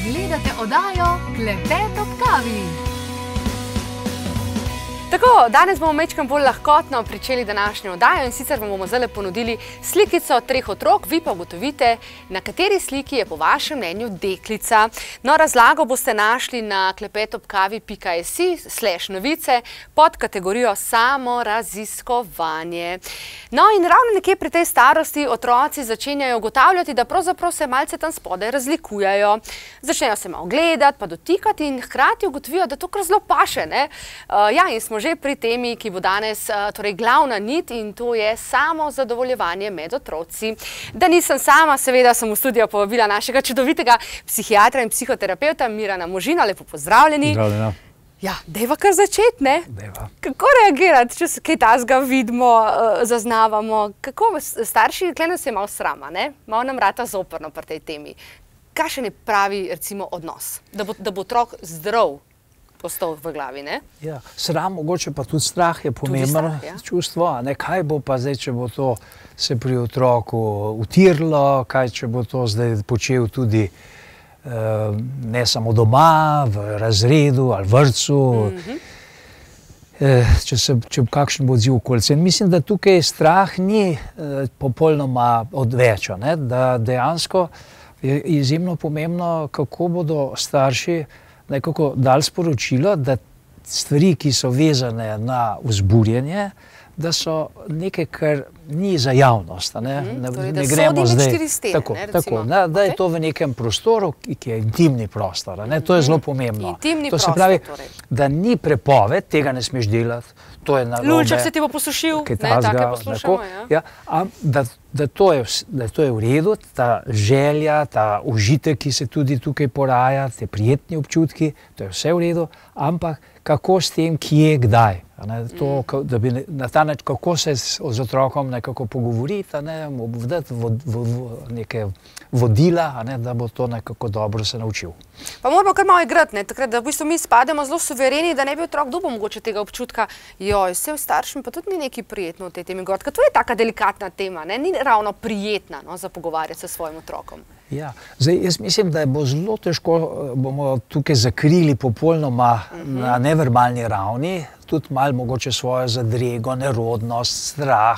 Gledate oddajo Klepet ob kavi. Tako, danes bomo majčkeno bolj lahkotno pričeli današnjo oddajo in sicer vam bomo zdaj ponudili slikico 3 otrok, vi pa ugotovite, na kateri sliki je po vašem mnenju deklica. No, razlago boste našli na klepetobkavi.si/novice pod kategorijo samoraziskovanje. No, in ravno nekje pri tej starosti otroci začenjajo ugotavljati, da pravzaprav se malce tam spodaj razlikujejo. Začnejo se malo gledati, pa dotikati in hkrati ugotovijo, da to kar zelo paše, ne? Ja, in smo že pri temi, ki bo danes torej glavna nit, in to je samo zadovoljevanje med otroci. Da nisem sama, seveda sem v studio povabila našega čudovitega psihiatra in psihoterapeuta Mirana Možina. Lepo pozdravljeni. Zdravljena. Ja, dejva kar začeti, ne? Dejva. Kako reagirati, če se kaj takega vidimo, zaznavamo? Kako starši, tukaj nas je malo srama, ne? Malo nam rata zoprno pri tej temi. Kakšen je pravi, recimo, odnos? Da bo otrok zdrav postal v glavi, ne? Ja, sram, mogoče pa tudi strah je pomembno čustvo, a ne? Kaj bo pa zdaj, če bo to se pri otroku utirilo, kaj če bo to zdaj počel tudi ne samo doma, v razredu ali vrtcu, če kakšen bo odziv okolice. In mislim, da tukaj strah ni popolnoma odveča, ne? Da dejansko je izjemno pomembno, kako bodo starši nekako dali sporočilo, da stvari, ki so vezane na vzburjenje, da so nekaj, kar ni za javnost. Ne gremo zdaj tako, da je to v nekem prostoru, ki je intimni prostor. To je zelo pomembno. To se pravi, da ni prepoved, tega ne smeš delati, to je narobe. Lulček se ti bo posušil, ne, take poslušamo. Da to je v redu, ta želja, ta užitek, ki se tudi tukaj poraja, te prijetni občutki, to je vse v redu, ampak kako s tem, kje, kdaj. Da bi na ta način, kako se z otrokom nekako pogovoriti, mu dati neke vodila, da bo to nekako dobro se naučil. Pa moramo kar malo igrati, takrat, da v bistvu mi spademo zelo suvereni, da ne bi otrok dobil mogoče tega občutka, joj, vse v staršem pa tudi ni nekaj prijetno v tej temi govoriti, ker to je taka delikatna tema, ni ravno prijetna za pogovarjati se s svojim otrokom. Ja, zdaj jaz mislim, da bo zelo težko, bomo tukaj zakrili popolnoma na neverbalni ravni, tudi malo mogoče svojo zadrego, nerodnost, strah,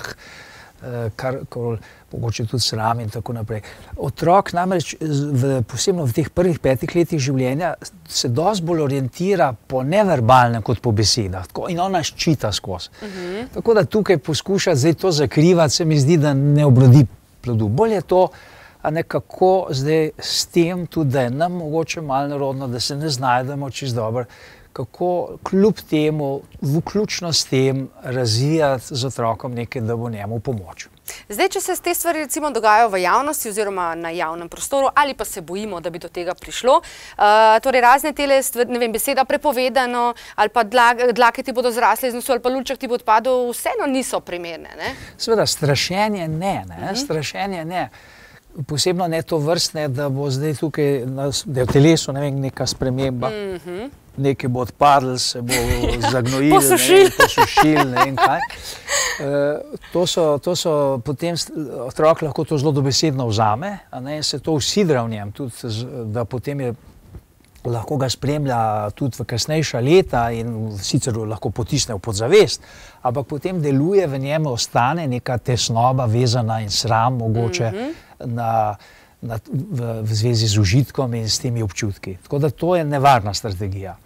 mogoče tudi sram in tako naprej. Otrok namreč, posebno v teh prvih 5 letih življenja, se dosti bolj orientira po neverbalnem kot po besedah in on nas čita skozi. Tako da tukaj poskušati zdaj to zakrivati, se mi zdi, da ne obrodi plodu. Bolj je to, kako zdaj s tem tudi, da je nam mogoče malo nerodno, da se ne znajdemo čisto dobro, kako kljub temu, vključno s tem, razvijati z otrokom nekaj, da bo njemu pomoč. Zdaj, če se te stvari recimo dogajajo v javnosti oziroma na javnem prostoru ali pa se bojimo, da bi do tega prišlo, torej razne tele stvari, ne vem, beseda prepovedano ali pa dlake ti bodo zrasle iz nosu ali pa lulček ti bo odpadel, vseeno niso primerne, ne? Seveda, strašenje ne, strašenje ne. Posebno ne to vrstne, da bo zdaj tukaj, da je v telesu, ne vem, neka sprememba, nekaj bo odpadlo, se bo zagnojilo, posušilo, ne vem kaj. To so potem, otrok lahko to zelo dobesedno vzame, in se to usidra v njem, tudi da potem je, lahko ga spremlja tudi v kasnejša leta in sicer lahko potisne v podzavest, ampak potem deluje v njem, ostane neka tesnoba vezana in sram mogoče v zvezi z užitkom in s temi občutki. Tako da to je nevarna strategija.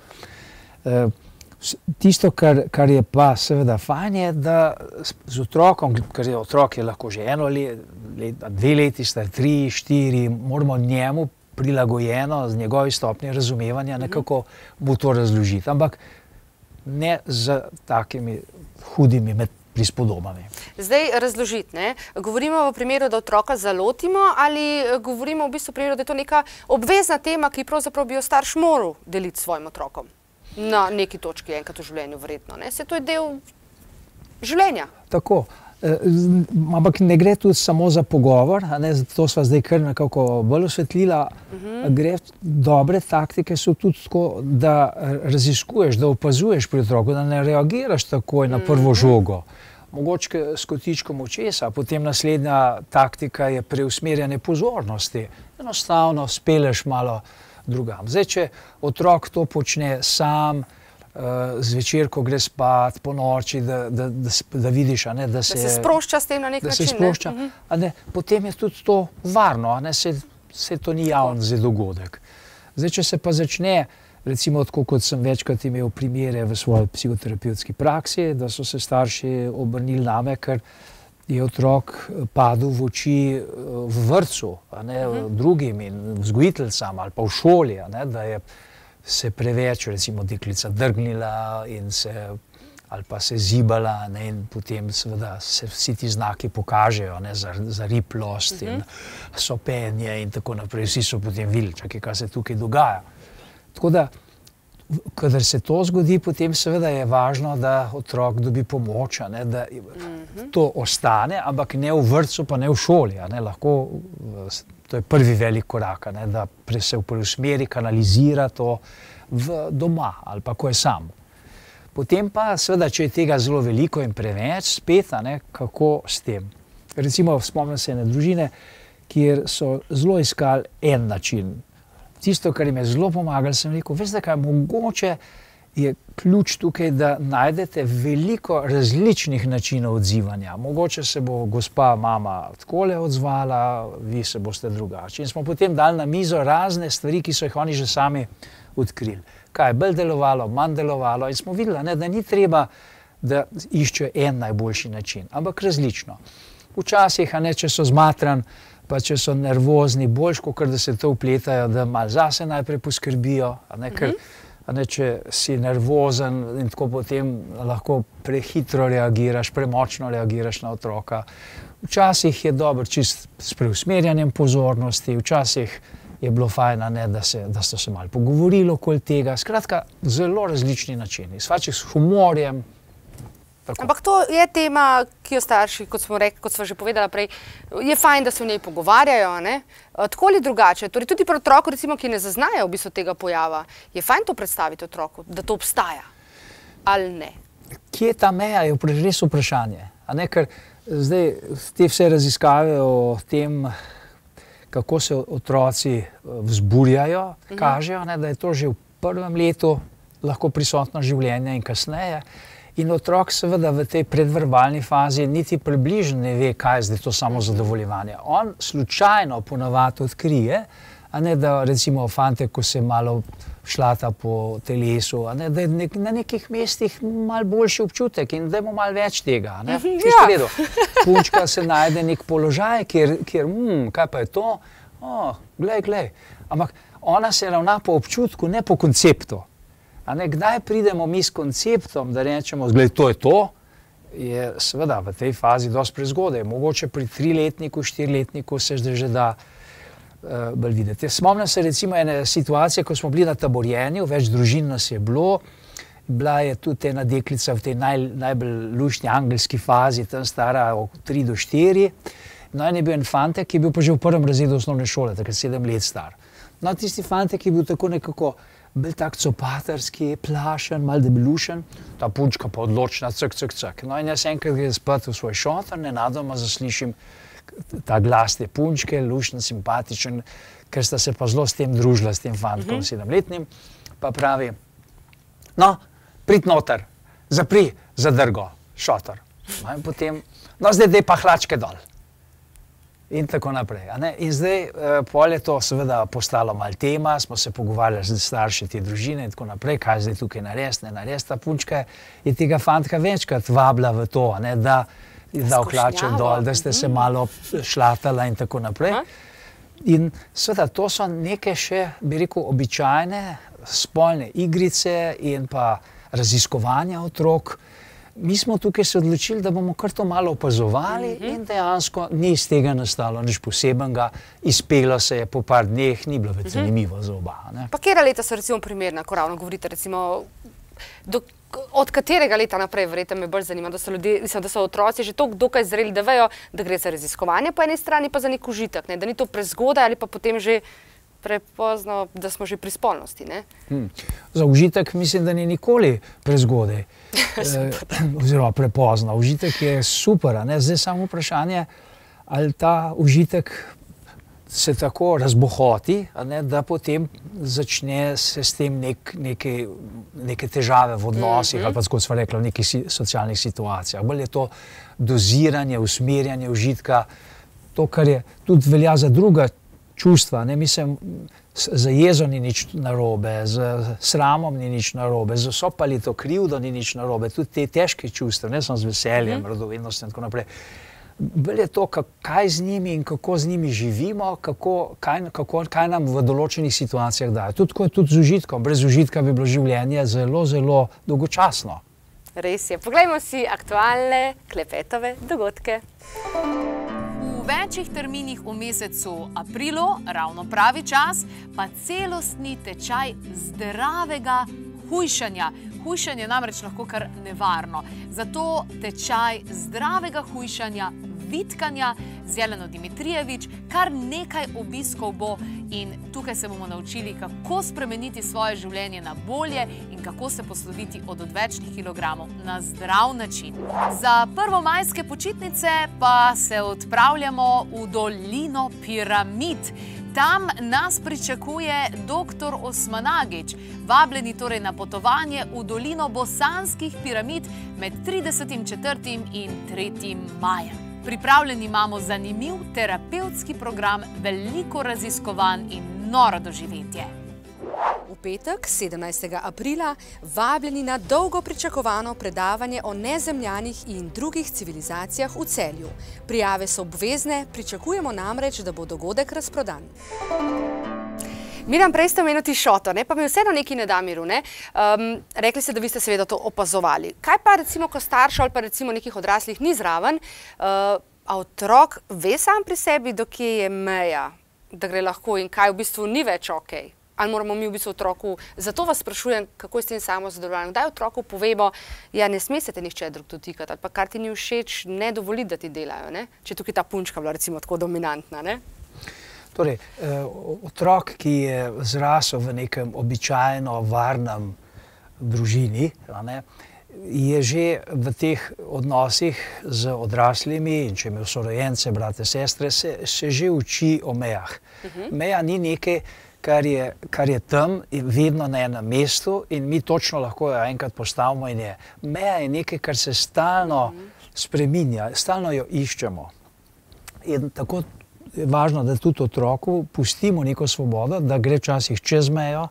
Tisto, kar je pa seveda fajn, je, da z otrokom, ker je otrok je lahko že 1 leto, 2 leti, 3, 4, moramo njemu prilagojeno z njegovi stopnje razumevanja nekako mu to razložiti, ampak ne z takimi hudimi prispodobami. Zdaj razložiti, ne? Govorimo v primeru, da otroka zalotimo ali govorimo v bistvu v primeru, da je to neka obvezna tema, ki pravzaprav bi jo starš moral deliti s svojim otrokom na neki točki enkrat v življenju verjetno, ne? Se to je del življenja. Tako. Ampak ne gre tudi samo za pogovor, to sva zdaj kar nekako bolj osvetlila, dobre taktike so tudi tako, da raziskuješ, da opazuješ pri otroku, da ne reagiraš takoj na prvo žogo. Mogoče s kotičkom očesa, potem naslednja taktika je preusmerjanje pozornosti. Enostavno speleš malo drugam. Zdaj, če otrok to počne sam, zvečer, ko gre spat, po noči, da vidiš, da se sprošča s tem na nek način. Da se sprošča, potem je tudi to varno, se to ni javni dogodek. Zdaj, če se pa začne, recimo, tako kot sem večkrat imel primere v svoji psihoterapevtski praksi, da so se starši obrnili name, ker je otrok padel v oči v vrtcu, drugim in vzgojiteljicam ali pa v šoli, da je se preveč, recimo, deklica drgnila in ali pa se zibala, in potem seveda se vsi ti znaki pokažejo, za riplost in sopenje in tako naprej. Vsi so potem videli, kaj se tukaj dogaja. Tako da, kadar se to zgodi, potem seveda je važno, da otrok dobi pomoč, da to ostane, ampak ne v vrtcu, pa ne v šoli. Lahko, to je prvi velik korak, da se preusmeri, kanalizira to doma ali pa ko je sam. Potem pa, seveda, če je tega zelo veliko in preveč, spet, kako s tem. Recimo, spomnim se ene družine, kjer so zelo iskali en način. Tisto, kar jim je zelo pomagalo, sem rekel, veste kaj, mogoče je ključ tukaj, da najdete veliko različnih načinov odzivanja. Mogoče se bo gospa, mama takole odzvala, vi se boste drugače. In smo potem dali na mizo razne stvari, ki so jih oni že sami odkrili. Kaj je bolj delovalo, manj delovalo, in smo videli, da ni treba, da iščejo en najboljši način, ampak različno. Včasih, če so zmatran, pa če so nervozni, boljš, kot da se to vpletajo, da malo zase najprej poskrbijo, ker če si nervozen in tako potem lahko prehitro reagiraš, premočno reagiraš na otroka. Včasih je dobro čist s preusmerjanjem pozornosti, včasih je bilo fajn, da so se malo pogovorili okoli tega. Skratka, zelo različni načini, včasih s humorjem. Tako. Ampak to je tema, ki jo starši, kot smo že povedali prej, je fajn, da se v njej pogovarjajo, tako ali drugače. Torej tudi pri otroku, recimo, ki ne zaznajo v bistvu tega pojava, je fajn to predstaviti otroku, da to obstaja ali ne. Kje je ta meja, je res vprašanje. Ker zdaj te vse raziskave o tem, kako se otroci vzburjajo, kažejo, da je to že v prvem letu lahko prisotno življenje in kasneje. In otrok seveda v tej predverbalni fazi niti približno ne ve, kaj je zdaj to samo zadovoljevanje. On slučajno ponavadi odkrije, da recimo fante, ko se malo šlata po telesu, da je na nekih mestih malo boljši občutek in da ima malo več tega. Punčka se najde nek položaj, kjer kaj pa je to? Glej. Ampak ona se ravna po občutku, ne po konceptu. Kdaj pridemo mi s konceptom, da rečemo, glej, to je to, je seveda v tej fazi dosti prezgodaj. Mogoče pri 3-letniku, 4-letniku se že da bolj videti. Spomnim se recimo ene situacije, ko smo bili na taborjenju, več družin nas je bilo, bila je tudi ena deklica v tej najbolj luštni angelski fazi, tam stara od 3 do 4. No, in je bil en fantek, ki je bil pa že v prvem razredu osnovne šole, takrat 7 let star. No, tisti fantek je bil tako nekako bolj tak copatarski, plašen, mal debelušen, ta punčka pa odločna, cak. No, in jaz enkrat gre spat v svoj šotor, nenadoma zaslišim ta glas te punčke, lušen, simpatičen, ker sta se pa zelo s tem družila, s tem fantkom 7-letnim, pa pravi, no, prid noter, zapri zadrgo, šotor. No, in potem, no, zdaj pa hlačke dol. In tako naprej. In zdaj, pol je to seveda postalo malo tema, smo se pogovarjali z starši te družine in tako naprej, kaj zdaj tukaj narediti, ne narediti. Ta punčka je tega fantka večkrat vabila v to, da je dal hlače dol, da ste se malo šlatala in tako naprej. In seveda, to so neke še, bi rekel, običajne spolne igrice in pa raziskovanja otrok. Mi smo tukaj se odločili, da bomo kar to malo opazovali in dejansko ni iz tega nastalo nič posebenega, izpelo se je po par dneh, ni bilo več zanimivo za oba. Pa katera leta so recimo primerna, ko ravno govorite, recimo, od katerega leta naprej, verjetno me bolj zanima, da so ljudje, mislim, da so otroci že dokaj zreli, da vejo, da gre za raziskovanje po eni strani, pa za nek užitek, da ni to prezgodaj ali pa potem že prepozno, da smo že pri spolnosti, ne? Za užitek mislim, da ni nikoli prezgodaj. Oziroma prepozno. Užitek je super, zdaj samo vprašanje, ali ta užitek se tako razbohoti, da potem začne se s tem neke težave v odnosih, ali pa, kot sva rekla, v nekih socialnih situacijah. Bolj je to doziranje, usmerjanje užitka, to, kar je tudi velja za druga čustva. Mislim, z jezo ni nič narobe, z sramom ni nič narobe, z vso palito krivdo ni nič narobe, tudi te težke čustva, ne samo z veseljem, radovednostjo in tako naprej. Bolj je to, kaj z njimi in kako z njimi živimo, kaj nam v določenih situacijah daje. Tudi z užitkom. Brez užitka bi bilo življenje zelo, zelo dolgočasno. Res je. Poglejmo si aktualne klepetove dogodke. V večjih terminih v mesecu aprilu, ravno pravi čas, pa celostni tečaj zdravega hujšanja. Hujšanje je namreč lahko kar nevarno. Zato tečaj zdravega hujšanja, vitkanja z Jeleno Dimitrijevič, kar nekaj obiskov bo in tukaj se bomo naučili, kako spremeniti svoje življenje na bolje in kako se posloviti od odvečnih kilogramov na zdrav način. Za prvomajske počitnice pa se odpravljamo v dolino piramid. Tam nas pričakuje dr. Osmanagić, vabljeni torej na potovanje v dolino bosanskih piramid med 30.4. in 3. majem. Pripravljeni imamo zanimiv terapevtski program, veliko raziskovanj in noro doživetje. V petek, 17. aprila, vabljeni na dolgo pričakovano predavanje o nezemljanih in drugih civilizacijah v Celju. Prijave so obvezne, pričakujemo namreč, da bo dogodek razprodan. Miran, prej ste omenili tišoto, pa mi vseeno nekaj ne da miru. Rekli ste, da vi ste seveda to opazovali. Kaj pa recimo, ko staršev ali pa recimo nekih odraslih ni zraven, a otrok ve sam pri sebi, do kje je meja, da gre lahko in kaj v bistvu ni več okej? Ali moramo mi v bistvu otroku, zato vas sprašujem, kako je s tem samozadovoljstvom. Kdaj otroku povemo, ja, ne sme se te nihče drug dotikati, ali pa kar ti ni všeč, ne dovoli, da ti delajo, če je tukaj ta punčka bila recimo tako dominantna, Torej, otrok, ki je zrasel v nekem običajno varnem družini, je že v teh odnosih z odraslimi in če je imel sorojence, brate, sestre, se že uči o mejah. Meja ni nekaj, kar je tam in vedno na enem mestu in mi točno lahko jo enkrat postavimo in je. Meja je nekaj, kar se stalno spreminja, stalno jo iščemo. In tako je važno, da tudi otroku pustimo neko svobodo, da gre včasih čez mejo,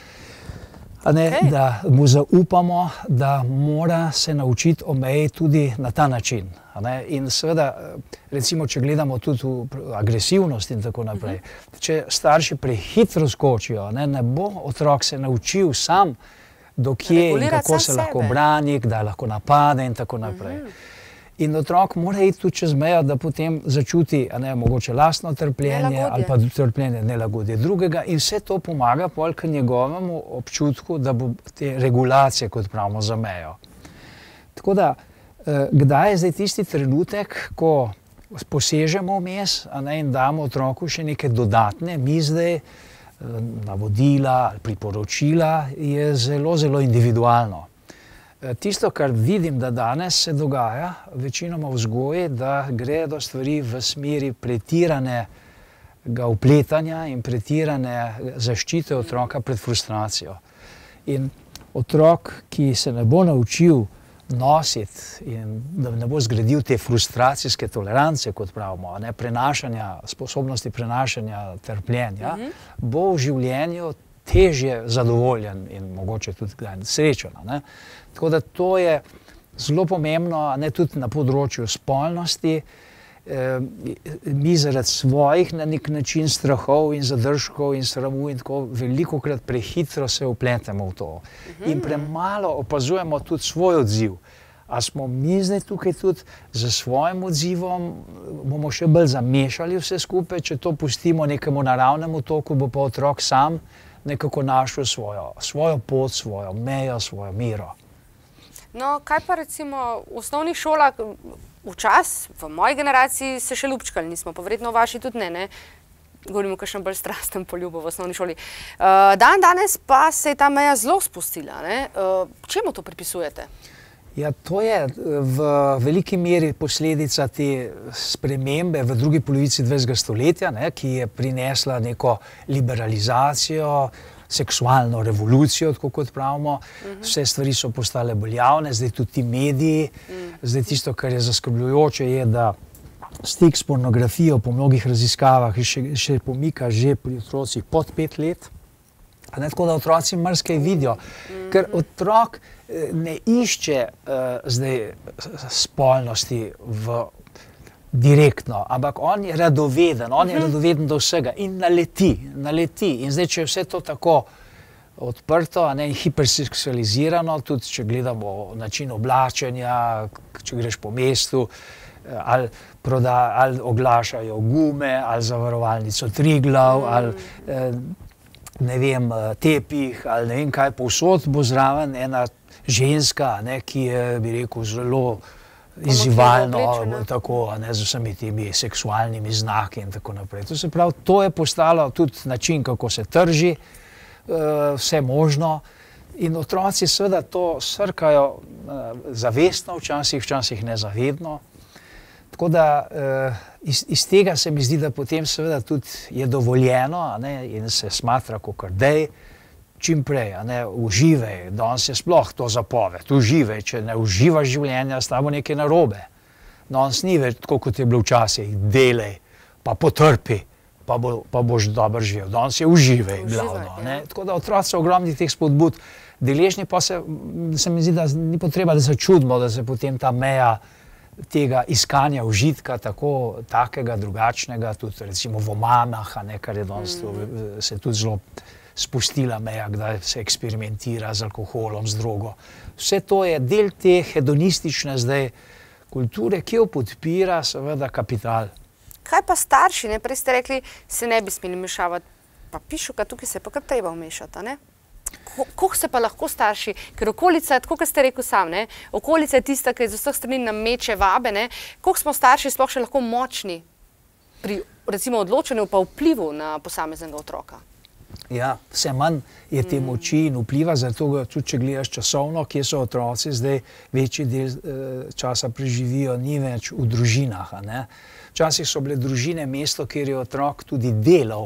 da mu zaupamo, da mora se naučiti o meji tudi na ta način. In seveda, recimo, če gledamo tudi v agresivnost in tako naprej, če starši prehitro skočijo, ne bo otrok se naučil sam, do kje in kako se lahko brani, kdaj lahko napade in tako naprej. In otrok mora iti tudi čez mejo, da potem začuti mogoče lastno trpljenje ali pa trpljenje nelagodje drugega in vse to pomaga pol k njegovemu občutku, da bo te regulacije, kot pravimo, za mejo. Tako da, kdaj je zdaj tisti trenutek, ko posežemo vmes in damo otroku še neke dodatne misli, navodila ali priporočila, je zelo, zelo individualno. Tisto, kar vidim, da danes se dogaja, večinoma v vzgoji, da gre do stvari v smeri pretiranega vpletanja in pretirane zaščite otroka pred frustracijo. In otrok, ki se ne bo naučil nositi in da ne bo zgradil te frustracijske tolerance, kot pravimo, sposobnosti prenašanja trpljenja, bo v življenju težje zadovoljen in mogoče tudi srečen. Tako da to je zelo pomembno, tudi na področju spolnosti. Mi zaradi svojih na nek način strahov in zadržkov in sramu in tako velikokrat prehitro se vpletemo v to. In premalo opazujemo tudi svoj odziv. A smo mi zdaj tukaj tudi z svojim odzivom, bomo še bolj zamešali vse skupaj, če to pustimo nekemu naravnemu toku, bo pa otrok sam nekako našel svojo pot, svojo mejo, svojo mero. No, kaj pa recimo v osnovnih šolah, v moji generaciji se še ljubčkali nismo, pa verjetno v vaši tudi ne, govorimo o kakšnem bolj strastnem poljubu v osnovni šoli. Danes pa se je ta meja zelo spustila, čemu to pripisujete? Ja, to je v veliki meri posledica te spremembe v drugi polovici 20. stoletja, ki je prinesla neko liberalizacijo, seksualno revolucijo, tako kot pravimo. Vse stvari so postale bolj javne, zdaj tudi ti mediji. Zdaj tisto, kar je zaskrbljujoče, je, da stik s pornografijo po mnogih raziskavah še pomika že pri otrocih pod 5 let. Tako da otroci marsikaj vidijo, ker otrok ne išče zdaj spolnosti direktno, ampak on je radoveden do vsega in naleti. In zdaj, če je vse to tako odprto in hiperseksualizirano, tudi če gledamo način oblačenja, če greš po mestu, ali oglašajo gume, ali zavarovalnico Triglav, ali ne vem, tepih, ali ne vem kaj, povsod bo zraven ena ženska, ki je, bi rekel, zelo izzivalno, tako, z vsemi temi seksualnimi znaki in tako naprej. To se pravi, to je postalo tudi način, kako se trži, vse možno. In otroci seveda to srkajo zavestno, včasih nezavedno. Tako da iz tega se mi zdi, da potem seveda tudi je dovoljeno in se smatra kakor dej, čim prej, uživaj, danes je sploh to zapoved, uživaj, če ne uživaš življenja, s tabo nekaj narobe. Danes ni več tako, kot je bilo včasih, delaj, pa potrpi, pa boš dobro živel. Danes je uživaj, glavno. Tako da otroci so ogromni teh spodbud deležni, pa se mi zdi, da ni potreba, da se čudimo, da se potem ta meja tega iskanja užitka, takega, drugačnega, tudi recimo v omamah, kar je danes se tudi zelo spustila meja, kdaj se eksperimentira z alkoholom, z drogo. Vse to je del te hedonistične zdaj kulture, ki jo podpira seveda kapital. Kaj pa starši, prej ste rekli, se ne bi smeli mešavati, pa pišuka, tukaj se pa kar treba vmešati, ne? Koliko se pa lahko starši, ker okolica, tako kot ste rekel sam, okolica je tista, ki iz vseh strani nam meče vabe, koliko smo starši sploh še lahko močni pri recimo odločanju pa vplivu na posameznega otroka? Ja, vse manj je te moči in vpliva, zato tudi če gledaš časovno, kje so otroci, zdaj večji del časa preživijo ni več v družinah. Včasih so bile družine mesto, kjer je otrok tudi delal.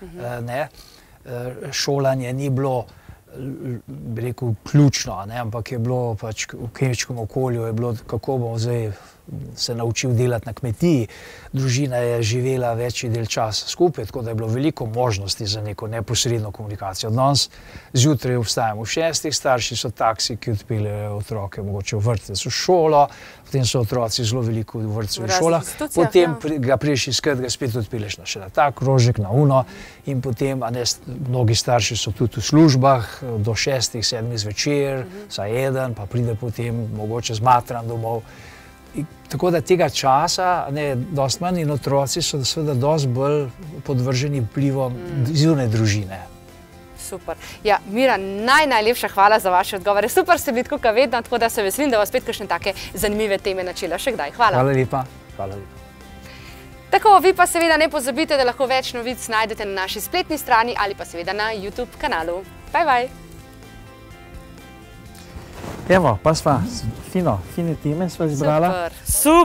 Šolanje ni bilo, bi rekel, ključno, ampak je bilo pač v kmečkem okolju, je bilo, kako bom zdaj se naučil delati na kmetiji. Družina je živela večji del časa skupaj, tako da je bilo veliko možnosti za neko neposredno komunikacijo. Danes zjutraj vstajamo v 6, starši so taksi, ki odpeljejo otroke mogoče v vrtec, v šolo, potem so otroci zelo veliko v vrtcu in šolah, potem ga priješ iskat, ga spet odpelješ še na ta krožek, na uno in potem, mnogi starši so tudi v službah do 6, 7 zvečer, vsaj eden, pa pride potem mogoče zmatran domov. Tako da tega časa dosti manj in otroci so seveda dosti bolj podvrženi vplivom zunaj družine. Super. Ja, Miran, najlepša hvala za vaše odgovore. Super ste bili tako kot vedno, tako da se veselim, da vas spet kakšne take zanimive teme načela še kdaj. Hvala. Hvala lepa. Hvala lepa. Tako, vi pa seveda ne pozabite, da lahko več novic najdete na naši spletni strani ali pa seveda na YouTube kanalu. Bye, bye. Evo, pa sva fine teme sva izbrala. Super.